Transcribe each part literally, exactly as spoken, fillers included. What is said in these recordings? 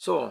So,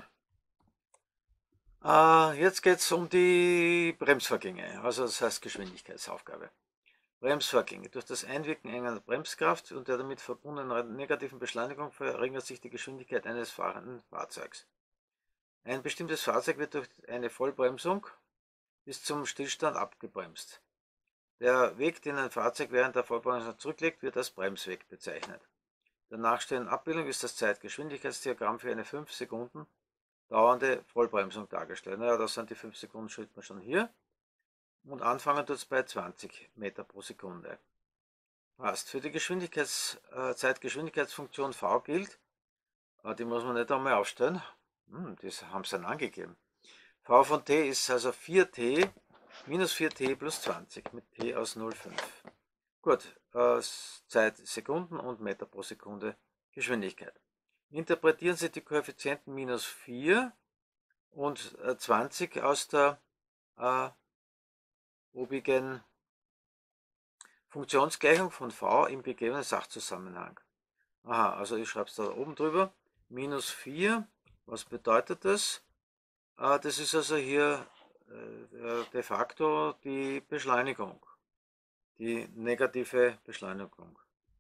äh, jetzt geht es um die Bremsvorgänge, also das heißt Geschwindigkeitsaufgabe. Bremsvorgänge. Durch das Einwirken einer Bremskraft und der damit verbundenen negativen Beschleunigung verringert sich die Geschwindigkeit eines fahrenden Fahrzeugs. Ein bestimmtes Fahrzeug wird durch eine Vollbremsung bis zum Stillstand abgebremst. Der Weg, den ein Fahrzeug während der Vollbremsung zurücklegt, wird als Bremsweg bezeichnet. In der nachstehenden Abbildung ist das Zeitgeschwindigkeitsdiagramm für eine fünf Sekunden dauernde Vollbremsung dargestellt. Naja, das sind die fünf Sekunden, steht man schon hier. Und anfangen tut es bei zwanzig Meter pro Sekunde. Passt. Für die Geschwindigkeits, äh, Zeitgeschwindigkeitsfunktion V gilt, äh, die muss man nicht einmal aufstellen, hm, das haben sie dann angegeben. V von t ist also vier t minus vier t plus zwanzig mit t aus null Komma fünf. Gut, äh, Zeit Sekunden und Meter pro Sekunde Geschwindigkeit. Interpretieren Sie die Koeffizienten minus vier und äh, zwanzig aus der äh, obigen Funktionsgleichung von v im gegebenen Sachzusammenhang. Aha, also ich schreibe es da oben drüber. Minus vier, was bedeutet das? Äh, das ist also hier äh, de facto die Beschleunigung, die negative Beschleunigung.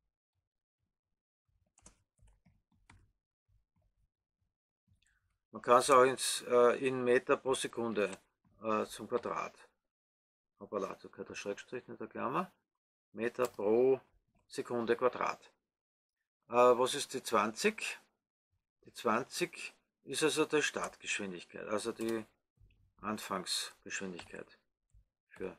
Man kann es auch ins, äh, in Meter pro Sekunde äh, zum Quadrat. Hoppala, da gehört der Schrägstrich in der Klammer. Meter pro Sekunde Quadrat. Äh, was ist die zwanzig? Die zwanzig ist also die Startgeschwindigkeit, also die Anfangsgeschwindigkeit für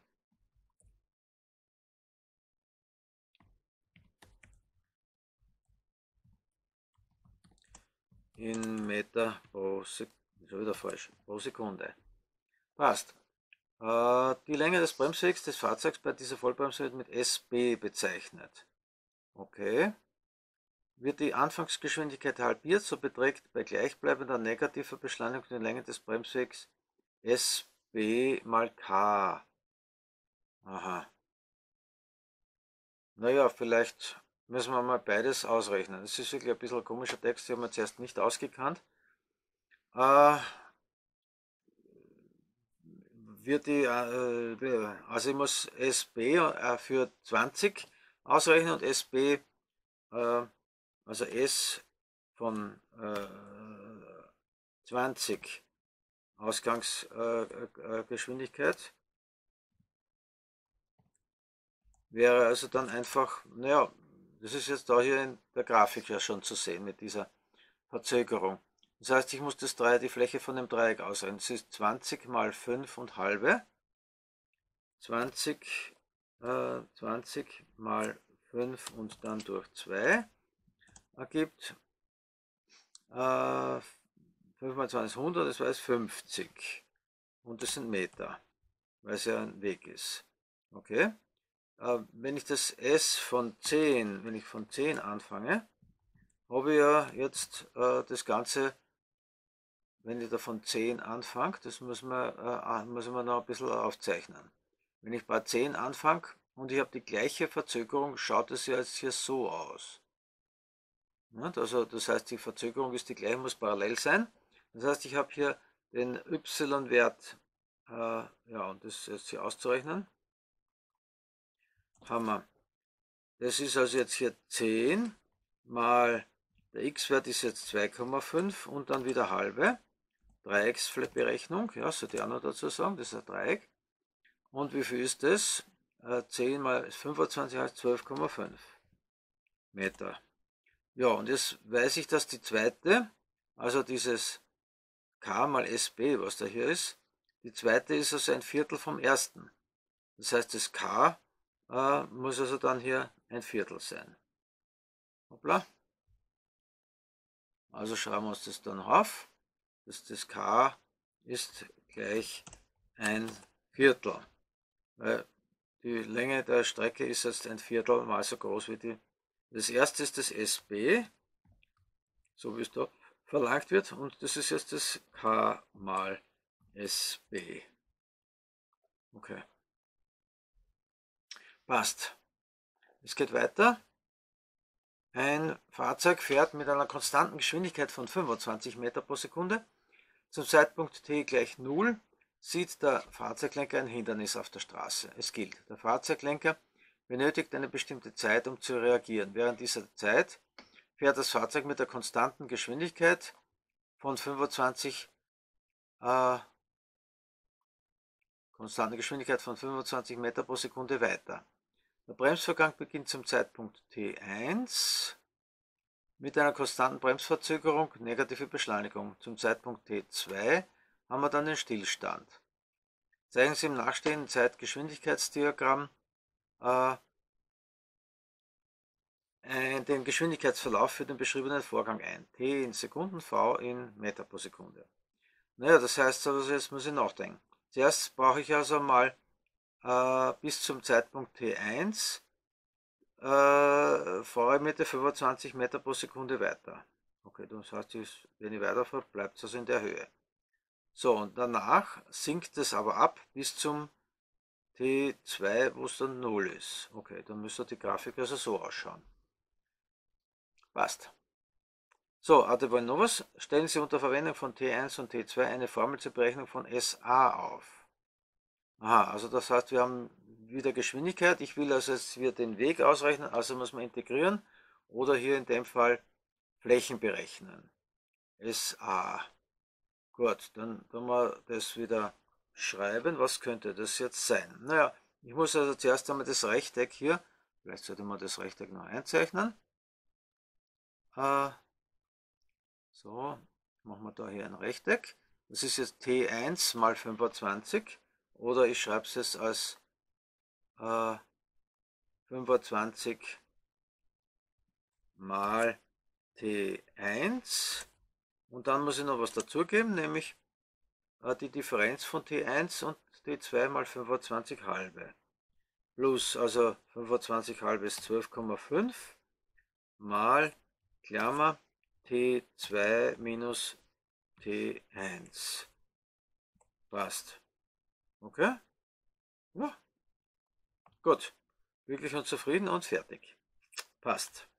in Meter pro Sekunde, schon wieder falsch, pro Sekunde. Passt. Äh, die Länge des Bremswegs des Fahrzeugs bei dieser Vollbremsung wird mit S B bezeichnet. Okay. Wird die Anfangsgeschwindigkeit halbiert, so beträgt bei gleichbleibender negativer Beschleunigung die Länge des Bremswegs S B mal K. Aha. Naja, vielleicht müssen wir mal beides ausrechnen. Das ist wirklich ein bisschen ein komischer Text, den haben wir zuerst nicht ausgekannt. Äh, wird die, äh, also ich muss S B äh, für zwanzig ausrechnen und S B, äh, also S von äh, zwanzig Ausgangsgeschwindigkeit äh, wäre also dann einfach, naja, das ist jetzt da hier in der Grafik ja schon zu sehen mit dieser Verzögerung. Das heißt, ich muss das Dreieck, die Fläche von dem Dreieck ausrechnen. Das ist zwanzig mal fünf und halbe. zwanzig, äh, zwanzig mal fünf und dann durch zwei ergibt äh, fünf mal zwanzig ist hundert, das heißt fünfzig. Und das sind Meter, weil es ja ein Weg ist. Okay? Äh, wenn ich das S von zehn, wenn ich von zehn anfange, habe ich ja jetzt äh, das Ganze, wenn ich da von zehn anfange, das muss man, äh, muss man noch ein bisschen aufzeichnen. Wenn ich bei zehn anfange und ich habe die gleiche Verzögerung, schaut es ja jetzt hier so aus. Also das heißt, die Verzögerung ist die gleiche, muss parallel sein. Das heißt, ich habe hier den y-Wert, äh, ja, und das ist jetzt hier auszurechnen, haben wir. Das ist also jetzt hier zehn mal der x-Wert ist jetzt zwei Komma fünf und dann wieder halbe. Dreiecksberechnung, ja, sollte ich auch noch dazu sagen, das ist ein Dreieck. Und wie viel ist das? zehn mal fünfundzwanzig heißt zwölf Komma fünf Meter. Ja, und jetzt weiß ich, dass die zweite, also dieses K mal S B, was da hier ist, die zweite ist also ein Viertel vom ersten. Das heißt, das K äh, muss also dann hier ein Viertel sein. Hoppla. Also schreiben wir uns das dann auf. Dass das K ist gleich ein Viertel. Weil die Länge der Strecke ist jetzt ein Viertel mal so groß wie die. Das erste ist das S B, so wie es da verlangt wird, und das ist jetzt das K mal S B. Okay. Passt. Es geht weiter. Ein Fahrzeug fährt mit einer konstanten Geschwindigkeit von fünfundzwanzig Meter pro Sekunde. Zum Zeitpunkt t gleich null sieht der Fahrzeuglenker ein Hindernis auf der Straße. Es gilt, der Fahrzeuglenker benötigt eine bestimmte Zeit, um zu reagieren. Während dieser Zeit fährt das Fahrzeug mit der konstanten Geschwindigkeit von fünfundzwanzig äh, konstante Geschwindigkeit von fünfundzwanzig Meter pro Sekunde weiter. Der Bremsvorgang beginnt zum Zeitpunkt t eins mit einer konstanten Bremsverzögerung, negative Beschleunigung. Zum Zeitpunkt t zwei haben wir dann den Stillstand. Zeigen Sie im nachstehenden Zeitgeschwindigkeitsdiagramm äh, den Geschwindigkeitsverlauf für den beschriebenen Vorgang ein. T in Sekunden, V in Meter pro Sekunde. Naja, das heißt also, jetzt muss ich nachdenken. Zuerst brauche ich also mal äh, bis zum Zeitpunkt t eins äh, fahre ich mit der fünfundzwanzig Meter pro Sekunde weiter. Okay, das heißt, wenn ich weiterfahre, bleibt es also in der Höhe. So, und danach sinkt es aber ab bis zum t zwei, wo es dann null ist. Okay, dann müsste die Grafik also so ausschauen. Passt. So, also wollen noch was? Stellen Sie unter Verwendung von t eins und t zwei eine Formel zur Berechnung von S A auf. Aha, also das heißt, wir haben wieder Geschwindigkeit. Ich will also jetzt wieder den Weg ausrechnen, also muss man integrieren oder hier in dem Fall Flächen berechnen. S A. Gut, dann tun wir das wieder schreiben. Was könnte das jetzt sein? Naja, ich muss also zuerst einmal das Rechteck hier, vielleicht sollte man das Rechteck noch einzeichnen. Äh, so, machen wir da hier ein Rechteck. Das ist jetzt t eins mal fünfundzwanzig. Oder ich schreibe es jetzt als äh, fünfundzwanzig mal t eins. Und dann muss ich noch was dazugeben, nämlich äh, die Differenz von t eins und t zwei mal fünfundzwanzig halbe. Plus, also fünfundzwanzig halbe ist zwölf Komma fünf mal Klammer t zwei minus t eins. Passt. Okay? Ja. Gut. Glücklich und zufrieden und fertig. Passt.